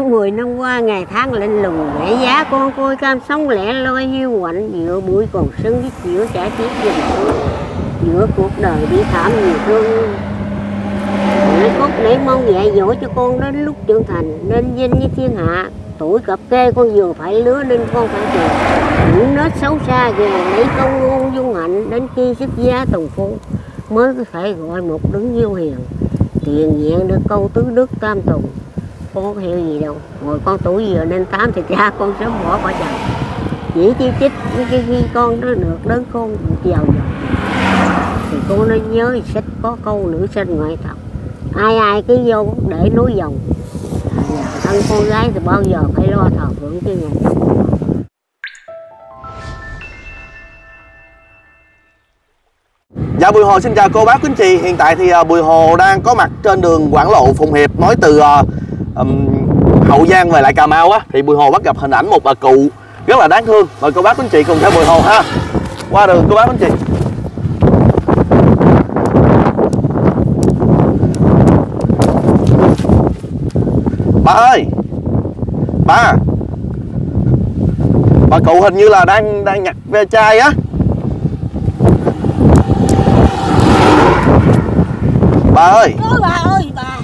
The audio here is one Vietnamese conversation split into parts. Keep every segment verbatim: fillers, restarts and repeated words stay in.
mười năm qua ngày tháng lạnh lùng rẻ giá, con côi cam sống lẻ loi hiu quạnh, giữa buổi còn sưng với chiều trả tiếp dùm thương, giữa cuộc đời đi thảm nhiều thương. Để cốt để mong dạy dỗ cho con đến lúc trưởng thành nên danh với thiên hạ. Tuổi cập kê con vừa phải lứa nên con phải chờ những nết xấu xa về lấy công ngôn dung hạnh, đến khi xuất gia tùng phu mới có thể gọi một đứng yêu hiền, tiền nhẹn được câu tứ đức tam tùng. Con có hiểu gì đâu, hồi con tuổi vừa nên tám thì cha con sớm bỏ khỏi chồng, chỉ chi chích khi, khi con nó được đến con giàu giàu thì con nó nhớ sách có câu nữ sinh ngoại tộc, ai ai cứ vô để nối dòng. À, thân con gái thì bao giờ phải lo thờ phượng cái nhà chồng. Dạ, Bùi Hồ xin chào cô bác quý anh chị. Hiện tại thì uh, Bùi Hồ đang có mặt trên đường Quảng Lộ Phụng Hiệp, nói từ uh, um, Hậu Giang về lại Cà Mau á, thì Bùi Hồ bắt gặp hình ảnh một bà cụ rất là đáng thương. Mời cô bác quý anh chị cùng theo Bùi Hồ ha. Qua đường cô bác quý anh chị. Bà ơi, bà, bà cụ hình như là đang đang nhặt ve chai á. Bà ơi. Ôi bà ơi bà.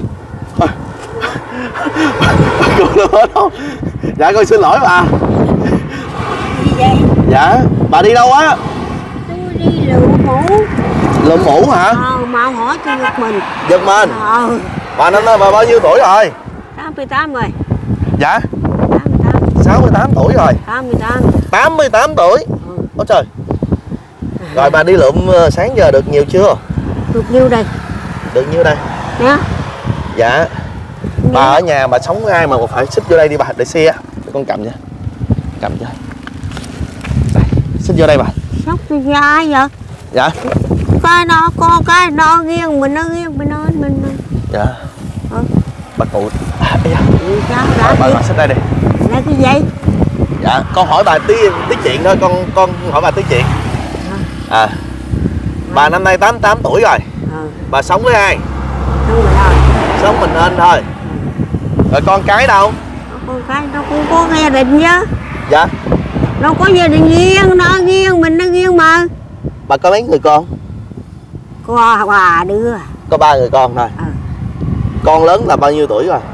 Bà cụ đâu hết đâu. Dạ con xin lỗi bà. Gì vậy? Dạ, bà đi đâu á? Tôi đi lượm mũ. Lượm mũ hả? Ờ, mà hỏi tôi giật mình. Giật mình? Ờ. Bà năm nay bà bao nhiêu tuổi rồi? tám mươi tám rồi. Dạ? tám mươi tám. sáu mươi tám tuổi rồi. tám mươi tám. tám mươi tám tuổi? Ừ. Ôi trời. Rồi bà đi lượm sáng giờ được nhiều chưa? Được nhiêu đây? Được nhiêu đây? Nhá. Dạ. Bà ở nhà bà sống ai mà phải xích vô đây đi bà, để xe. Để con cầm nha. Cầm cho. Đây, xích vô đây bà. Sóc tôi ra ai vậy? Dạ. Cái nó con cái nó nghiêng mình nó nghiêng mình nó mình. Dạ. Ừ. Bà cụ. À, dạ. Ừ, sao Bà, đã bà, gì? bà xích đây đi. Là cái gì? Dạ, con hỏi bà tí tí chuyện thôi, con con hỏi bà tí chuyện. À. Bà năm nay tám mươi tám tuổi rồi. Ừ. Bà sống với ai? Không phải rồi. Sống mình nên thôi. Rồi con cái đâu? Con cái nó cũng có gia đình chứ. Dạ. Nó có gia đình riêng, nó riêng, mình nó riêng mà. Bà có mấy người con? Có bà đứa. Có ba người con thôi. Ừ. Con lớn là bao nhiêu tuổi rồi?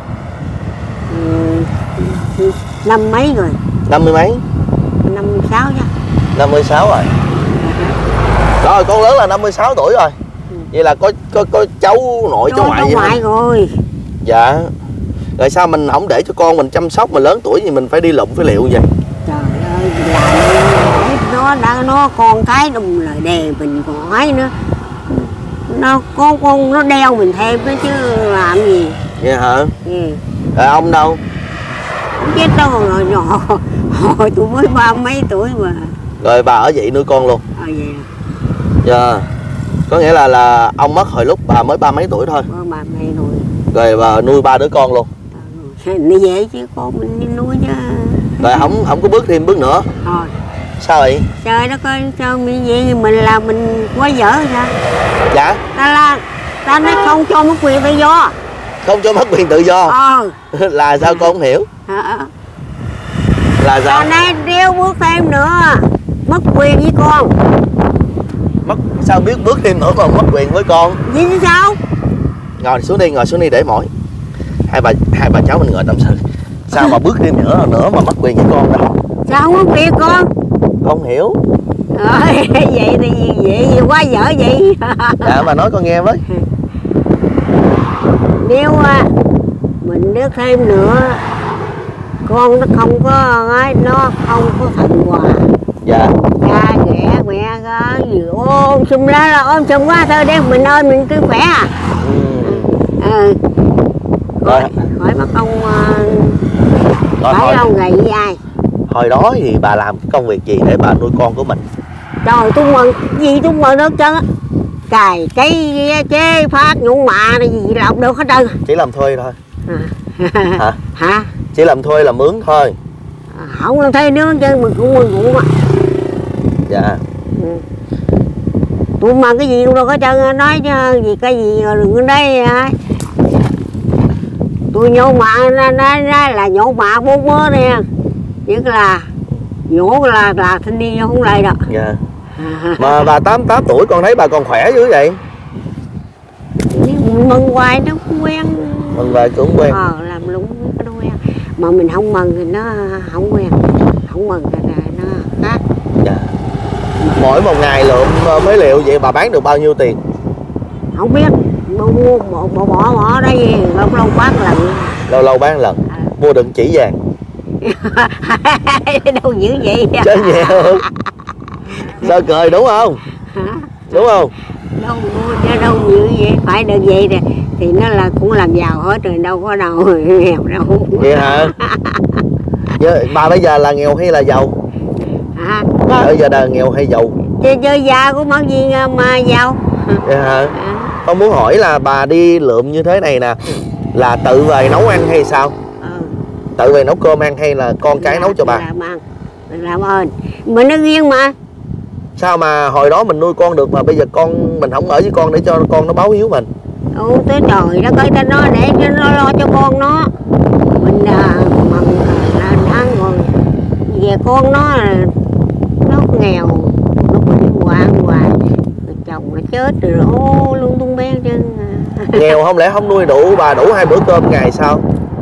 Ừ. Năm mấy rồi? Năm mươi mấy? Năm mươi sáu chứ. Năm mươi sáu rồi. Rồi con lớn là năm mươi sáu tuổi rồi. Ừ. Vậy là có có có cháu nội cháu ngoại gì ngoại rồi. Dạ. Rồi sao mình không để cho con mình chăm sóc, mà lớn tuổi thì mình phải đi lụm phế liệu vậy? Trời ơi, làm nó đã nó con cái đùng lời đề mình còn ấy nữa. Nó con con nó đeo mình thêm đó chứ làm gì. Vậy hả? Ừ. Rồi ông đâu? Không biết đâu, hồi nhỏ hồi tôi mới ba mấy tuổi mà. Rồi bà ở vậy nuôi con luôn? Ờ vậy à. Dạ. Có nghĩa là là ông mất hồi lúc bà mới ba mấy tuổi thôi. Ờ, bà mẹ nuôi. Rồi bà nuôi ba đứa con luôn. Nó dễ chứ con mình đi nuôi chứ. Rồi không không có bước thêm bước nữa. Thôi. Sao vậy? Trời đất ơi, sao mình vậy, mình là mình quá dở sao? Dạ. Ta là ta nói không cho mất quyền tự do. Không cho mất quyền tự do. Ờ. Là sao con không hiểu? À, Là sao? ta nói đeo bước thêm nữa mất quyền với con. Mất sao biết bước thêm nữa mà mất quyền với con? Vậy chứ sao? Ngồi xuống đi, ngồi xuống đi để mỏi. Hai bà hai bà cháu mình ngồi tâm sự. Sao mà bước thêm nữa nữa mà mất quyền với con đâu? Sao không mất quyền con? Con hiểu. Ờ, vậy thì vậy gì quá dở vậy. Dạ bà nói con nghe với. Nếu mình đứa thêm nữa con nó không có ấy, nó không có thành hòa. Dạ. Cha ghẻ mẹ cái gì ôm sum lá là ôm sum quá thôi, để mình ơn mình cứ khỏe à. Ừ. Ừ. Rồi. Hỏi mất ông Rồi, phải hồi, ông gầy với ai? hồi đó thì bà làm cái công việc gì để bà nuôi con của mình? Trời tôi mừng gì tôi mừng hết trơn á. Cài cây chế phát nhũ mạ này gì làm được hết trơn. Chỉ làm thuê thôi. À. Hả? Hả? Chỉ làm thuê làm mướn thôi. À, không làm thuê nữa chứ mình cũng mừng cũng mà. Dạ. Ừ. Tôi mà cái gì cũng đâu hết trơn, nói chứ gì cái gì rồi đừng có đấy. tôi nhổ mạ nó, nó, nó là nhổ mạ bốn mớ nè, nhất là nhổ là là thanh niên không lại đó. Dạ. Mà bà tám tám tuổi con thấy bà còn khỏe dữ vậy? Mừng hoài nó cũng quen. Mừng hoài cũng quen. Ờ, làm lúng nó quen. Mà mình không mừng thì nó không quen, không mừng thì nó khác. Dạ. Mỗi một ngày lượm phế liệu vậy bà bán được bao nhiêu tiền? Không biết, mua bỏ bỏ bỏ, bỏ đây gì, lâu lâu bán lần. Lâu lâu bán lần. À. Mua đựng chỉ vàng. Đâu dữ vậy? Chết nhiều. Sao cười đúng không? Hả? Đúng không? Đâu mua cho đâu dữ vậy, phải được vậy nè. Thì nó là cũng làm giàu hết rồi, đâu có đâu nghèo đâu. Vậy hả? Giờ, bà bây giờ là nghèo hay là giàu? Hả? Bà bây giờ là nghèo hay giàu? Chơi chơi già của mất gì mà giàu. Vậy hả? À. Con muốn hỏi là bà đi lượm như thế này nè, là tự về nấu ăn hay sao? Ừ. Tự về nấu cơm ăn hay là con cái làm, nấu cho bà? Làm ăn, mình làm ơn. Mình nó riêng mà. Sao mà hồi đó mình nuôi con được mà bây giờ con mình không ở với con để cho con nó báo hiếu mình? Ừ, tới trời đó coi ta nó để cho nó lo cho con nó. Mình à, mừng là ăn rồi. Về con nó nó nghèo, nó bị hoạn hoài. Chồng nó chết rồi ô luôn tung bén chân. Nghèo không lẽ không nuôi đủ bà đủ hai bữa cơm ngày sao?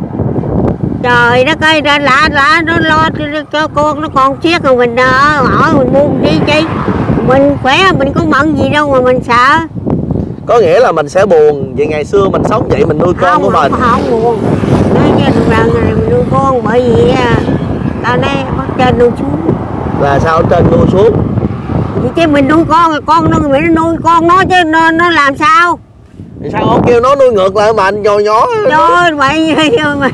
Trời đất ơi, lạ lạ nó lo cho con nó còn chiếc rồi mình ở mình buông đi chi. Mình khỏe mình có mận gì đâu mà mình sợ. Có nghĩa là mình sẽ buồn vì ngày xưa mình sống vậy mình nuôi con không, của mình. Không, không buồn. Nói cho rằng mình nuôi con bởi vì ta đây bắt trên nuôi xuống. Là sao trên nuôi xuống? Thì chứ mình nuôi con rồi con nó mình nuôi con nó chứ nó, nó làm sao? Thì sao ông kêu nó nuôi ngược lại mà anh nhò nhó? Trời vậy mà.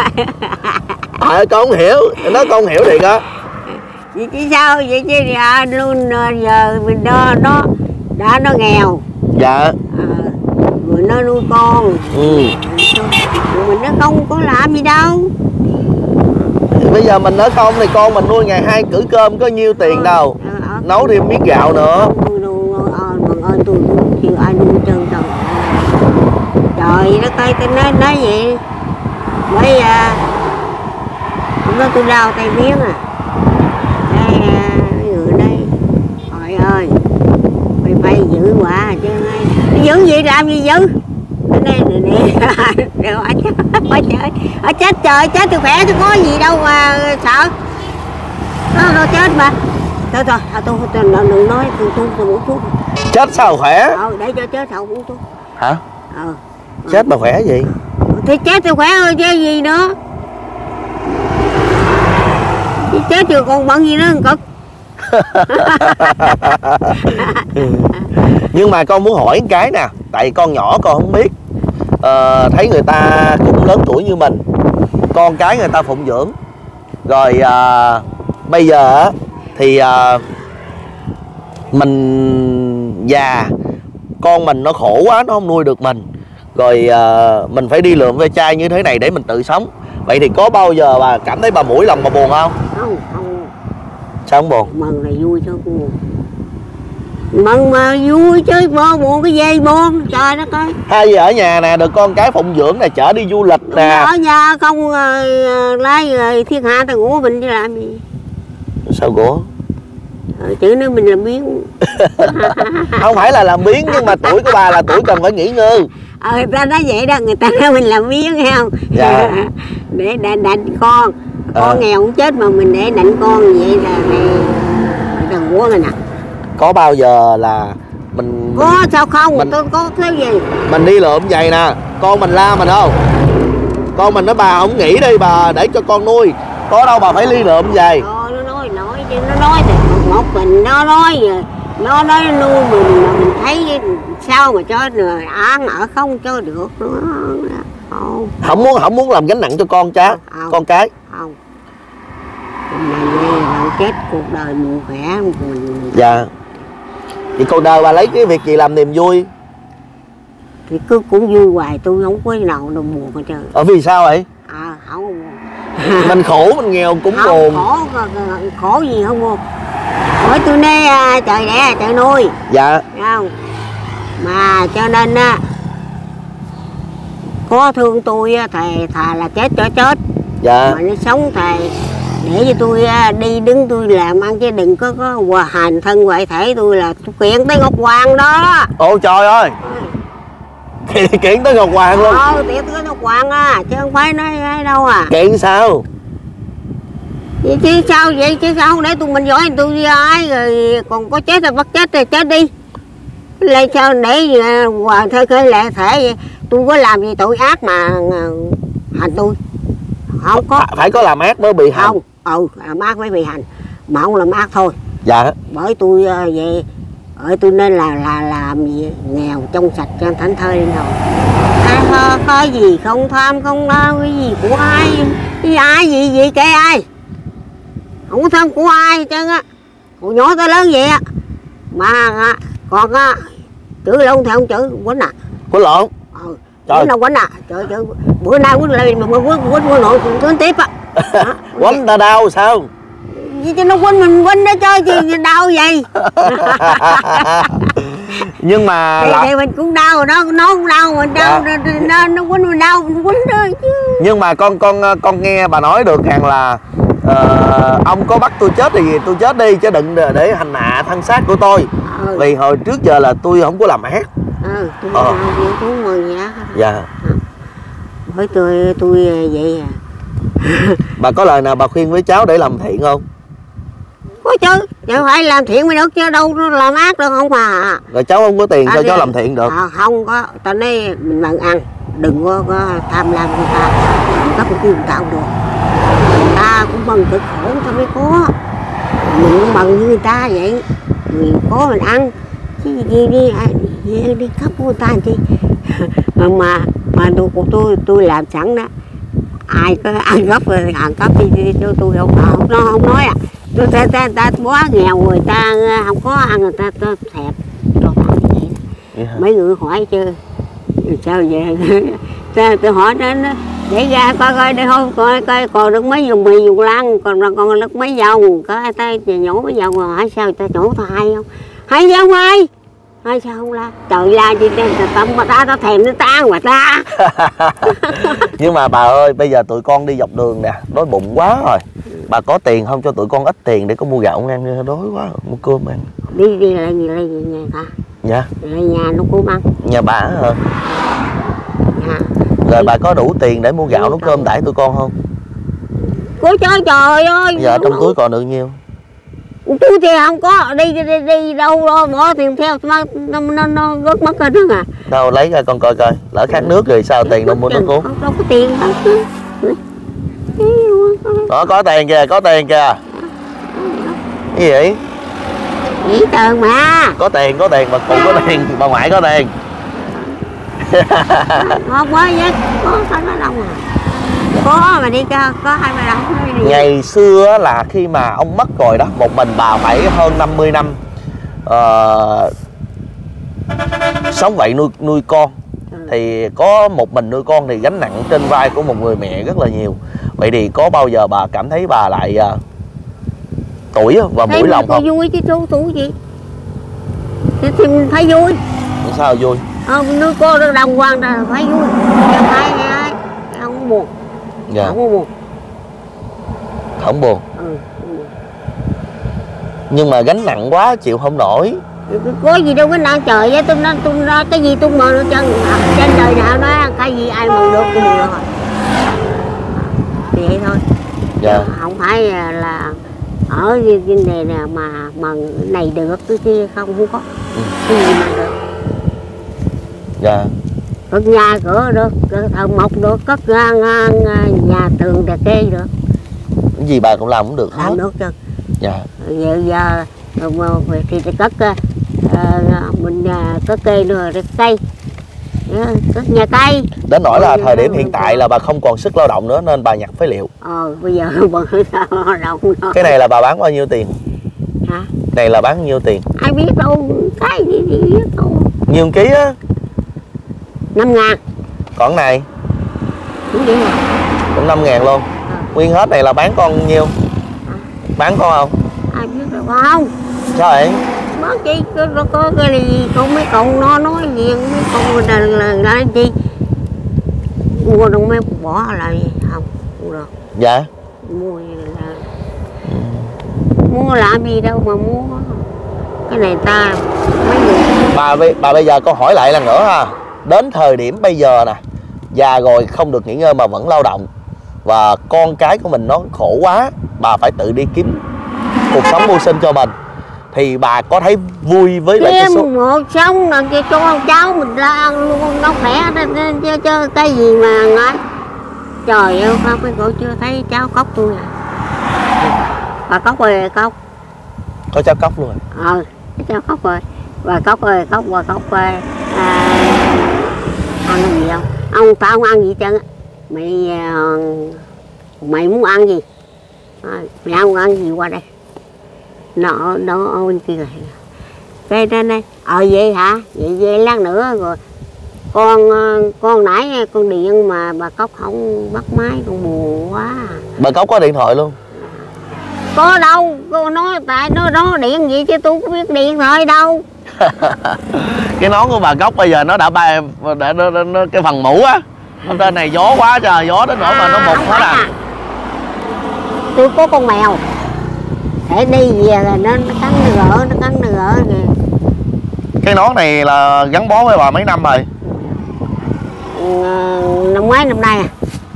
À, con không hiểu, nó con không hiểu thiệt á. Vậy chứ sao vậy chứ à, luôn giờ mình đó nó đã nó nghèo. Dạ. À, rồi nó nuôi con. Ừ. Rồi mình nó không có làm gì đâu. Bây giờ mình ở không thì con mình nuôi ngày hai cử cơm có nhiêu tiền đâu. À, à, nấu thêm miếng gạo nữa. Mừng ơi tôi cũng chịu ai nuôi trơn trời. Trời nó coi tôi nói nói vậy. Bởi à, hôm đó tôi đau tay miếng à. Đây à, người đây. Trời ơi. Mày phải giữ quả chứ ai. Giữ gì làm gì giữ. Ở đây nè nè. Rồi ở chết. Ở chết. Ở chết trời chết tôi khỏe tôi có gì đâu mà sợ. Nó nó chết mà. Thôi thôi, tôi tôi đừng nói tôi tôi tôi uống thuốc. Chết sao khỏe? Ờ để cho chết sao uống thuốc. Hả? Ờ. Chết mà khỏe gì? Thì chết thì khỏe hơn chứ gì nữa. Chứ chết rồi còn bận gì nữa cực. Nhưng mà con muốn hỏi cái nè, tại con nhỏ con không biết. Ờ, thấy người ta cũng lớn tuổi như mình, con cái người ta phụng dưỡng. Rồi à, bây giờ thì à, mình già, con mình nó khổ quá nó không nuôi được mình. Rồi à, mình phải đi lượm ve chai như thế này để mình tự sống. Vậy thì có bao giờ bà cảm thấy bà mũi lòng bà buồn không? Không, không. Sao không buồn? Mừng là vui chứ không buồn. Mừng mà vui chứ buồn, buồn cái gì buồn. Trời đất ơi. Hai giờ ở nhà nè, được con cái phụng dưỡng nè, chở đi du lịch nè. Ở nhà không uh, lái rồi thiên hạ ta ngủ mình chứ làm gì. Sao của? Ờ, chữ nữa mình làm biến. Không phải là làm biến nhưng mà tuổi của bà là tuổi cần phải nghỉ ngơi. Ờ người ta nói vậy đó, người ta nói mình làm biến nghe không? Dạ. Để đành đành con. Con à. nghèo cũng chết mà mình để đành con vậy là đừng quá rồi nè. Có bao giờ là mình có mình, sao không mình, tôi có cái gì mình đi lượm vậy nè, con mình la mình không, con mình nói bà không nghỉ đi bà để cho con nuôi, có đâu bà phải đi lượm vậy. Ờ, nó nói nói chứ nó nói thì một mình nó nói rồi nó nói nuôi mình mà mình thấy sao mà cho rồi ăn ở không cho được nữa. Không. Không muốn không muốn làm gánh nặng cho con cha không. Con cái không. Này đây chết cuộc đời mình khỏe mình. Dạ. Thì cuộc đời bà lấy cái việc gì làm niềm vui? Thì cứ cũng vui hoài, tôi không có nào đâu buồn hết trơn. Ở vì sao vậy? À không buồn. Mình khổ mình nghèo cũng không, buồn. Khổ khổ gì không buồn. Hỏi tôi nói trời đẻ trời nuôi. Dạ. Không. Mà cho nên á có thương tôi thì thà là chết cho chết. Dạ. Mà nó sống thì để cho tôi đi đứng tôi làm ăn chứ đừng có có hòa hành thân ngoại thể tôi là tôi kiện tới Ngọc Hoàng đó. Ôi trời ơi. Kiện tới Ngọc Hoàng luôn. Ờ, kiện tới Ngọc Hoàng à, chứ không phải nói ai đâu à. Kiện sao? Vậy chứ sao vậy chứ sao để tụi mình giỏi tôi với ai rồi còn có chết thì bắt chết thì chết đi. Lấy sao để Hoàng thơ khơi lệ thể vậy. Tôi có làm gì tội ác mà hành tôi. Không có. Phải có làm ác mới bị hành. Không, ừ, làm ác mới bị hành. Mà không làm ác thôi. Dạ. Bởi tôi vậy ở tôi nên là là làm gì nghèo trong sạch cho thảnh thơi lên rồi. À, có gì không tham không lo cái gì của ai, cái ai gì gì kệ ai, không có tham của ai chứ á, hồi nhỏ tới lớn vậy á, mà còn á chữ lộn thì không chữ quýnh à, quýnh lộn, ừ, quýnh đâu quýnh à, trời trời, bữa nay quýnh lên mà quýnh quýnh quýnh lộn cũng tiếp á, quýnh ta đau sao? Vì cho nó quýnh mình quýnh nó chơi gì đau vậy. Nhưng mà thì, là... thì mình cũng đau rồi đó, nó cũng đau mình đau, dạ. nó, nó quýnh mình đau mình quýnh thôi chứ. Nhưng mà con con con nghe bà nói được rằng là uh, ông có bắt tôi chết thì tôi chết đi chứ đừng để hành hạ thân xác của tôi. Ừ. Vì hồi trước giờ là tôi không có làm ác. Ừ, tôi ờ. tôi mừng vậy. Dạ. Với tôi tôi vậy à. Bà có lời nào bà khuyên với cháu để làm thiện không? Có chứ, chứ phải làm thiện mới được chứ đâu nó làm ác được không mà. Rồi cháu không có tiền sao cháu làm thiện được? À, không có, tao nói mình bằng ăn, đừng có, có tham lam người ta, đừng có cái người ta không được. Người ta cũng bằng cực khổ tao mới có, mình cũng bằng như người ta vậy, mình có mình ăn, chứ gì đi, đi, đi khắp người ta chi. mà mà mà tôi tôi tôi làm sẵn đó, ai có ăn gấp rồi ăn gấp đi tôi tôi không không nó không nói à. Tôi ta ta ta quá nghèo người ta không có ăn người ta ta thèm cho tao vậy. Yeah. Mấy người hỏi chứ sao vậy? Sao tôi hỏi nó để ra coi coi để thôi coi coi còn được mấy dùng mì dùng lăng còn còn được mấy dòng có ai ta nhổ mấy dòng rồi hỏi sao ta nhổ tao hay không? Hay không ai? Hay sao không la? Trời la chi tâm mà ta ta thèm nó tan mà ta. Nhưng mà bà ơi bây giờ tụi con đi dọc đường nè đói bụng quá rồi. Bà có tiền không cho tụi con ít tiền để có mua gạo ăn, đói quá mua cơm ăn. Đi đi lại gì lại gì nhà ta? Dạ. Lại nhà nó cơm ăn. Nhà bà hả? Dạ. Rồi bà có đủ tiền để mua gạo nấu cơm đãi tụi con không? Có trời trời ơi. Giờ trong túi còn được nhiêu? Tôi thì không có đi đi, đi, đi đâu đó, bỏ tiền theo nó nó nó, nó rớt mất hết đó à. Đâu lấy ra con coi coi, lỡ khát nước rồi sao tiền đâu mua nước uống. Không đâu có tiền đâu. Đó có tiền kìa, có tiền kìa. Cái gì vậy? Nghĩ tiền mà. Có tiền, có tiền, bà cụ có tiền, bà ngoại có tiền. Không có gì, có phải nó đâu à. Có mà đi có, có hai mươi đồng. Ngày xưa là khi mà ông mất rồi đó, một mình bà phải hơn năm mươi năm uh, sống vậy nuôi nuôi con. Ừ. Thì có một mình nuôi con thì gánh nặng trên vai của một người mẹ rất là nhiều. Vậy thì có bao giờ bà cảm thấy bà lại uh, tuổi và mũi lòng không? Vui chứ chú tuổi gì thì, thì mình phải vui. Sao vui? Ờ, nuôi con được đồng hoàng là phải vui. Chẳng ai ai không buồn. Dạ. Không có buồn. Không buồn. Ừ. Nhưng mà gánh nặng quá chịu không nổi. Có gì đâu cái nặng trời với tôi nói tôi nói cái gì tôi mừng được chân trên đời nào nói cái gì ai mừng được tôi mừng được rồi. Thì vậy thôi. Dạ. Không phải là ở trên này nè mà mừng này được cái kia không không có. Ừ. Cái gì mà được. Dạ. Cất nhà cửa được, thợ mộc được, cất nhà tường đẹp kê được. Cái gì bà cũng làm cũng được hết. Làm được chứ. Dạ. Giờ giờ thì cất uh, mình uh, cất cây nữa, cây, cất nhà cây. Đến nỗi là thời điểm hiện tại là bà không còn sức lao động nữa nên bà nhặt phế liệu. Ờ bây giờ bà lao động đó. Cái này là bà bán bao nhiêu tiền? Hả? Này là bán bao nhiêu tiền? Ai biết đâu, cái gì gì biết đâu. Nhiêu ký á? Năm ngàn. Còn này? Cũng vậy à? Cũng năm ngàn luôn. À. Nguyên hết này là bán con nhiêu? À. Bán con không? Ai biết đâu không? Sao vậy? Bán chi, có, có cái gì không mấy cậu nó nói gì mấy cậu là là là chi? mua đâu mấy bỏ là gì không không được. Dạ. Mua là ừ. Mua làm gì đâu mà mua cái này ta mấy người. Bà bà bây giờ con hỏi lại lần nữa ha, đến thời điểm bây giờ nè, già rồi không được nghỉ ngơi mà vẫn lao động và con cái của mình nó khổ quá, bà phải tự đi kiếm cuộc sống mưu sinh cho mình, thì bà có thấy vui với lại cái số một sống là cho con cháu mình ra ăn luôn nó khỏe chứ, chứ cái gì mà nói trời ơi không cái cô chưa thấy cháu cóc tôi à. Bà cóc ơi cóc có cháu cóc luôn ờ cháu cóc ơi bà cóc ơi cóc bà cóc ơi à, ăn gì không ông tao không ăn gì trơn á mày mày muốn ăn gì à, mày không ăn gì qua đây nó nó ôi kia đây đây đây ờ vậy hả vậy vậy lát nữa rồi con con nãy con điện mà bà cóc không bắt máy con buồn quá. Bà cóc có điện thoại luôn? Có đâu cô nói tại nó nó điện gì chứ tôi có biết điện thoại đâu. Cái nón của bà cóc bây giờ nó đã bay đã nó, nó, nó, cái phần mũ á nó trên này gió quá trời gió đến nỗi mà nó mục hết à. Tôi có con mèo để đi về là nó, nó cắn nó gỡ nó cắn nó gỡ kìa. Cái nón này là gắn bó với bà mấy năm rồi? Ừ, năm mấy năm nay à.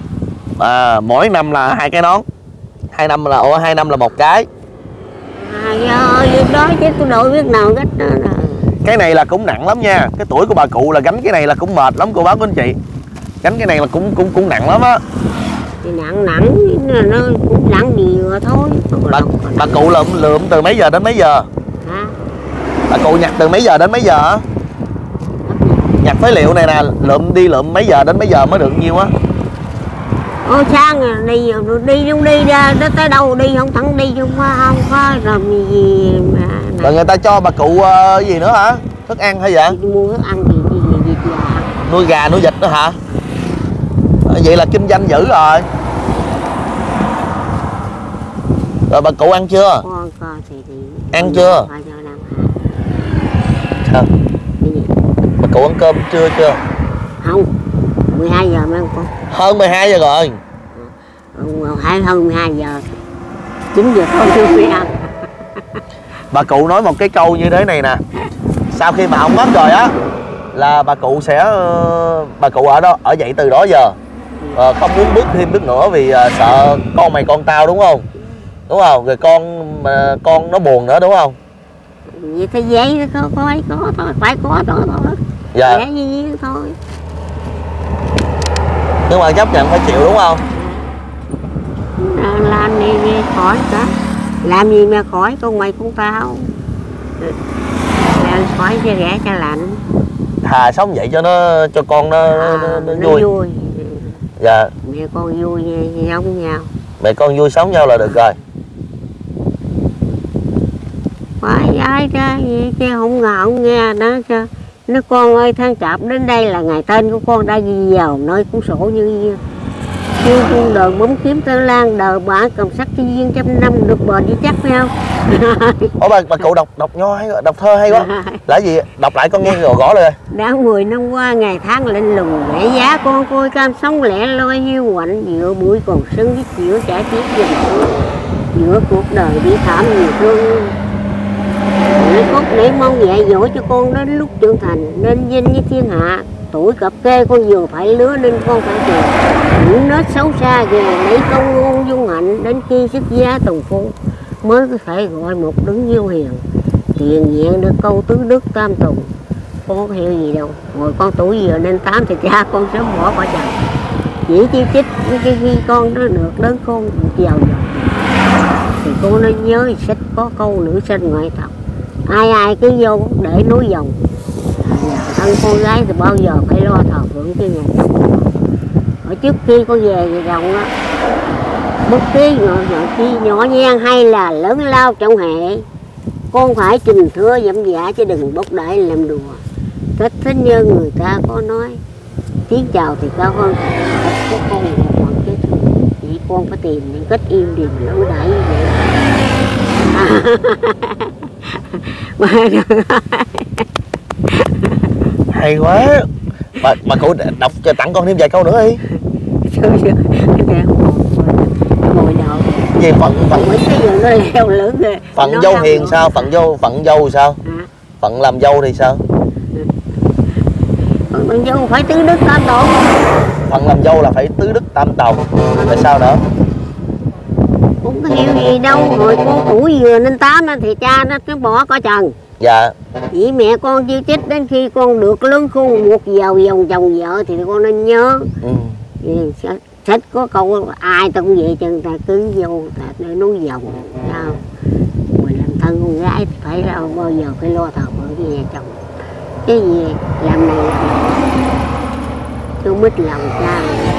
À mỗi năm là hai cái nón, hai năm là ủa hai năm là một cái. À do đó chứ tôi đâu biết nào cách đó là. Cái này là cũng nặng lắm nha, cái tuổi của bà cụ là gánh cái này là cũng mệt lắm cô bác của anh chị, gánh cái này là cũng cũng cũng nặng lắm á. Thì nặng nặng nó cũng nặng nhiều rồi thôi. Bà, bà cụ lượm lượm từ mấy giờ đến mấy giờ? Hả? Bà cụ nhặt từ mấy giờ đến mấy giờ? Nhặt phế liệu này nè, lượm đi lượm mấy giờ đến mấy giờ mới được nhiêu á? Ô sáng à, đi đi không đi ra tới, tới đâu đi không thẳng đi không có không có làm gì mà. Rồi người ta cho bà cụ uh, gì nữa hả? Thức ăn hay vậy? Đi mua thức ăn thì gì gì gì gà. Nuôi gà nuôi vịt nữa hả? Vậy là kinh doanh dữ rồi. Rồi bà cụ ăn chưa? Con coi thì, thì ăn chưa? Sao? Bà cụ ăn cơm chưa chưa? Không, mười hai giờ mới ăn con. Hơn mười hai giờ rồi. Ừ, hơn mười hai giờ. chín giờ con chưa mới ăn. Bà cụ nói một cái câu như thế này nè. Sau khi mà ông mất rồi á là bà cụ sẽ bà cụ ở đó ở dậy từ đó giờ. Ờ, không muốn bước thêm bước nữa vì uh, sợ con mày con tao đúng không? Đúng không? Rồi con mà con nó buồn nữa đúng không? Vậy thì vậy có có ấy có thôi, phải có thôi thôi. Dạ. Vậy gì thôi. Nhưng mà chấp nhận phải chịu đúng không? À, làm đi, đi khỏi cả. Làm gì mà khỏi con mày con tao. Làm khỏi cho rẻ cho lạnh. Thà sống vậy cho nó cho con nó, à, nó, nó, nó vui. vui. Dạ. Mẹ con vui giống nhau. Mẹ con vui sống nhau là được rồi. Phải ai ra vậy chứ không ngờ không nghe đó chứ. Nó con ơi tháng chạp đến đây là ngày tên của con đã ghi vào nơi cuốn sổ như như con đời bấm kiếm tơ lan đời bả cầm sắc chi viên trăm năm được bền với chắc phải không? Ủa bà, bà cụ đọc đọc nho hay đọc thơ hay quá. Là gì? Đọc lại con nghe rồi gõ lại. Đã mười năm qua ngày tháng lạnh lùng lẽ giá con côi cam sống lẻ loi hiu quạnh giữa bụi còn sưng với chịu trả tiếc dần xuống giữa cuộc đời đi thảm nhiều thương. Để cốt để mong dạy dỗ cho con đến lúc trưởng thành nên danh với thiên hạ. Tuổi cập kê con vừa phải lứa nên con phải trường những nết xấu xa về lấy công ngôn dung hạnh đến khi xuất gia tùng phu mới có thể gọi một đứng yêu hiền tiền diện được câu tứ đức tam tùng. Con có hiểu gì đâu rồi con tuổi vừa nên tám thì cha con sớm bỏ khỏi chồng chỉ chi chích cái khi con nó được lớn con giàu giàu thì con nó nhớ sách có câu nữ sinh ngoại tộc ai ai cứ vô để nối dòng thân con gái thì bao giờ phải lo thờ phượng cái nhà chồng. Ở trước khi con về thì rộng á bất kỳ nhỏ nhỏ chi nhỏ nhen hay là lớn lao trong hệ con phải trình thưa dẫm dạ chứ đừng bốc đại làm đùa. Cách thế như người ta có nói tiếng chào thì cao hơn cách của con một phần chết chỉ con phải tìm những cách im điềm lỡ đẩy như vậy. Hay quá. Bà, bà cụ đọc cho tặng con thêm vài câu nữa đi. xưa xưa cái này ngồi đầu Gì phận phận mấy cái giờ nó leo lưỡng rồi. phận dâu hiền sao? Phận dâu phận dâu sao? À, Phận làm dâu thì sao? phận con dâu phải tứ đức tam tổ. Phận làm dâu là phải tứ đức tam tòng. Rồi sao nữa? Cũng có hiểu gì đâu, rồi cô tuổi vừa nên tám thì cha nó cứ bỏ có chồng. Dạ. Chỉ mẹ con chưa chết đến khi con được lớn khôn một giàu dòng chồng vợ thì con nên nhớ. Ừ. Ừ, sách có câu ai ta cũng vậy chân ta cứ vô ta để nói vòng sao mình làm thân con gái thì phải là bao giờ phải lo thờ vợ với nhà chồng, cái gì làm này cứ mít lòng cha.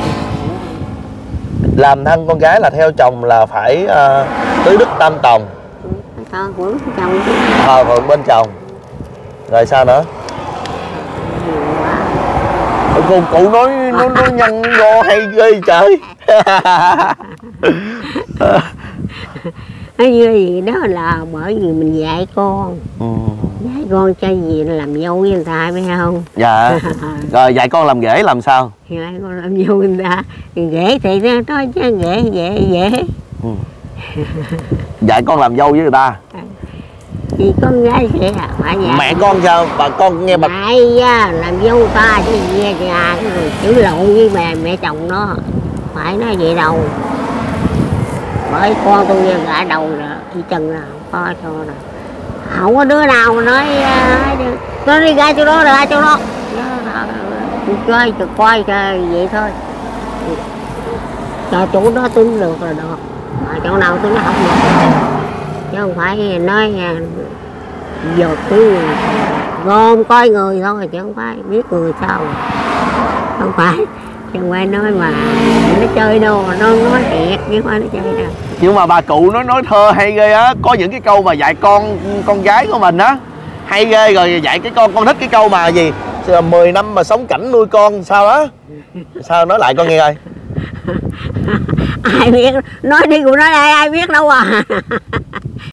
Làm thân con gái là theo chồng là phải uh, tứ đức tam tòng, phải thờ phượng chồng chứ. thờ phượng bên chồng. Rồi sao nữa? Cô cụ nói nó nó nhăn go hay ghê trời. Nói như gì đó là bởi vì mình dạy con, Ừ. dạy con cho gì làm dâu với người ta phải không? Dạ. Rồi dạy con làm ghế làm sao? Dạy con làm dâu với người ta thì dễ thì nó nói chứ dễ dễ dễ. Ừ. Dạy con làm dâu với người ta. Thì con gái sẽ phải dạy. Mẹ con sao? Bà con nghe bà mày làm dâu ta chứ nghe nhà rồi chữ lộn với mẹ mẹ chồng nó phải nói vậy đâu, bởi con tôi nghe gã đầu rồi đi chân nào coi cho rồi không có đứa nào mà nói nó đi ra chỗ đó ra chỗ đó tôi chơi tôi coi chơi vậy thôi, cho chỗ đó tôi được rồi được, mà chỗ nào tôi nó không được chứ không phải nói dột cứ gom coi người thôi chứ không phải biết người sao, không phải chứ không phải nói mà nó chơi đâu, nó nói thiệt chứ không phải nó chơi đâu. Nhưng mà bà cụ nó nói thơ hay ghê á, có những cái câu mà dạy con con gái của mình á hay ghê, rồi dạy cái con con thích cái câu mà gì mười năm mà sống cảnh nuôi con sao đó, sao nói lại con nghe coi. Ai biết, nói đi cũng nói đây ai biết đâu à.